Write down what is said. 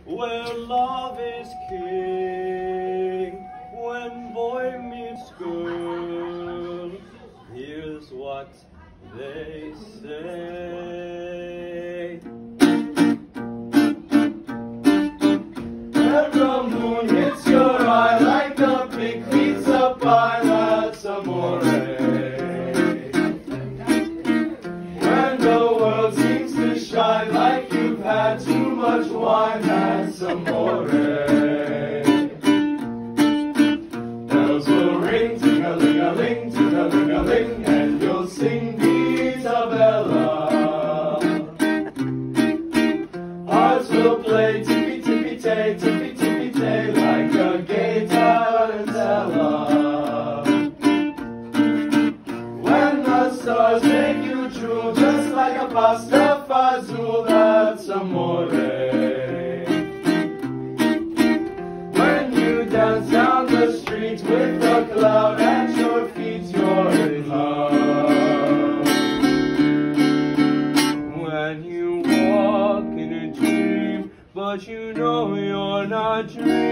where love is king. When boy meets girl, here's what they say. When the moon hits your eye like a big pizza pie, that's amore. When the world seems to shine like you've had too much wine, that's amore. Bells will ring, ting-a-ling-a-ling, ting-a-ling-a-ling, and you'll sing the Isabella. Hearts will play tippy-tippy-tay, tippy-tippy-tay, like a gay tarantella. When the stars make you drool, just like a pasta fazool, that's amore. When you dance down the street with a cloud at your feet, you're in love. When you walk in a dream, but you know you're not dreaming.